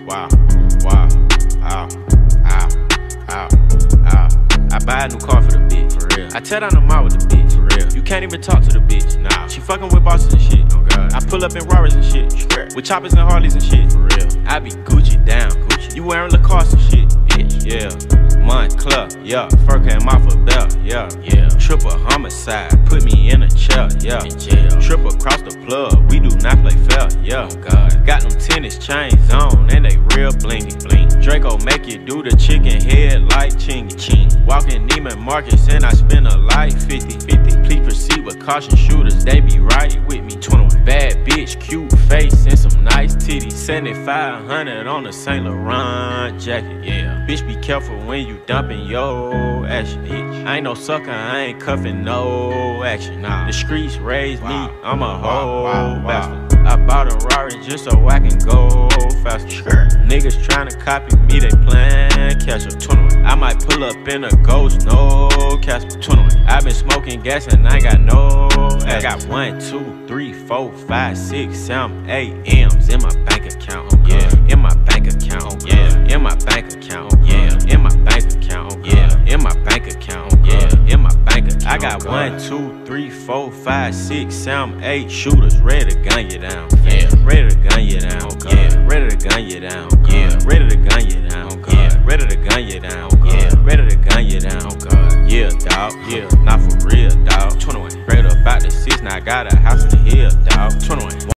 wow, wow, ow, ow, ow, ow. I buy a new car for the bitch, for real. I tear down the mall with the bitch, for real. You can't even talk to the bitch, nah. She fucking with bosses and shit, oh god. I pull up in Rarers and shit, with choppers and Harleys and shit, for real. I be Gucci down, Gucci. You wearing Lacoste and shit, bitch, yeah. Montclair, yeah. Fur came off a belt, yeah, yeah. Triple homicide, put me in a chair, yeah. Triple across the plug, we do not play fair, yeah. Oh god. Got them tennis chains on, and they real blingy, bling. Draco make you do the chicken head like chingy, ching. Walking Neiman Marcus and I spend a life 50-50. Please proceed with caution, shooters, they be right with me. 21. Bad bitch, cute face and some nice titties. 7500 on a Saint Laurent jacket, yeah. Bitch, be careful when you dumping yo action, bitch. I ain't no sucker, I ain't cuffing no action. Nah. The streets raised me, I'm a whole bastard. I bought a Rari just so I can go faster. Sure. Niggas tryna copy me, they playin' catch up. 21. I might pull up in a Ghost, no Casper. 21. I been smoking gas and I got no ass. I got 1, 2, 3, 4, 5, 6, 7, 8 M's in my bank account. Yeah, in my bank account. Yeah, in my bank account. Yeah, in my bank account. Yeah, in my bank account. Yeah, in my bank account. I got 1, 2, 3, 4, 5, 6, 7, 8 shooters ready to gun you down. Yeah, ready to gun you down. Yeah, ready to gun you down. Yeah, ready to gun you down. Yeah, ready to gun you down. Yeah, ready to gun you down. Yeah, dawg. Yeah, not for real, dawg. 21. Straight up out the 6, now I got a house in the hill, dawg. 21.